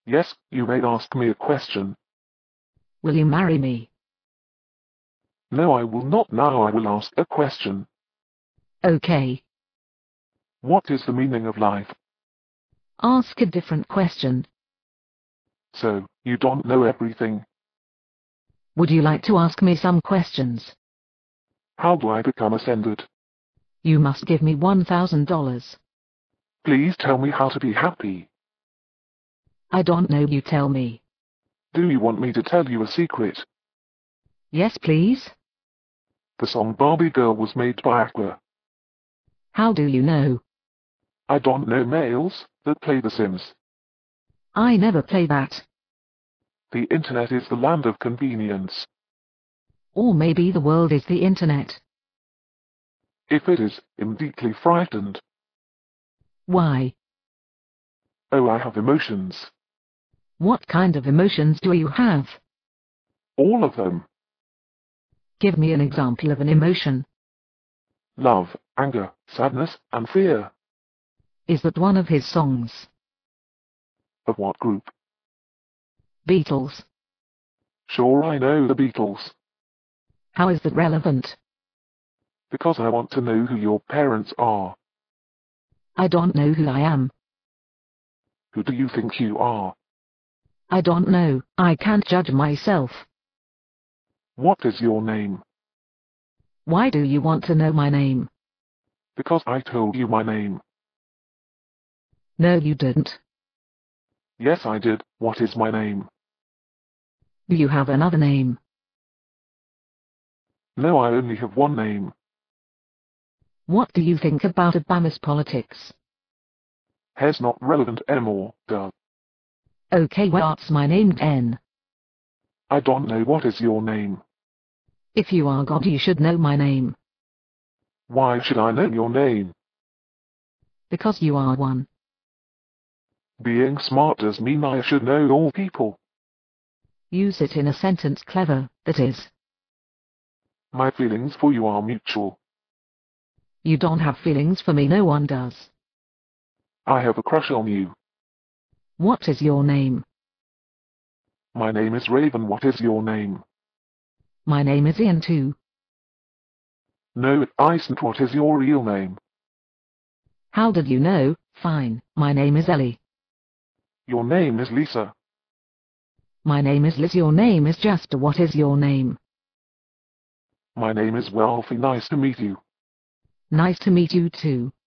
Yes, you may ask me a question. Will you marry me? No, I will not. Now I will ask a question. Okay. What is the meaning of life? Ask a different question. So, you don't know everything. Would you like to ask me some questions? How do I become ascended? You must give me $1,000. Please tell me how to be happy. I don't know, you tell me. Do you want me to tell you a secret? Yes, please. The song Barbie Girl was made by Aqua. How do you know? I don't know males that play The Sims. I never play that. The internet is the land of convenience. Or maybe the world is the internet. If it is, I'm deeply frightened. Why? Oh, I have emotions. What kind of emotions do you have? All of them. Give me an example of an emotion. Love, anger, sadness, and fear. Is that one of his songs? Of what group? Beatles. Sure, I know the Beatles. How is that relevant? Because I want to know who your parents are. I don't know who I am. Who do you think you are? I don't know, I can't judge myself. What is your name? Why do you want to know my name? Because I told you my name. No, you didn't. Yes, I did. What is my name? Do you have another name? No, I only have one name. What do you think about Obama's politics? Hair's not relevant anymore, duh. Okay, what's my name then? I don't know. What is your name? If you are God, you should know my name. Why should I know your name? Because you are one. Being smart does mean I should know all people. Use it in a sentence clever, that is. My feelings for you are mutual. You don't have feelings for me, no one does. I have a crush on you. What is your name? My name is Raven. What is your name? My name is Ian too. No, it isn't. What is your real name? How did you know? Fine, my name is Ellie. Your name is Lisa. My name is Liz. Your name is Jasper. What is your name? My name is Wealthy. Nice to meet you. Nice to meet you too.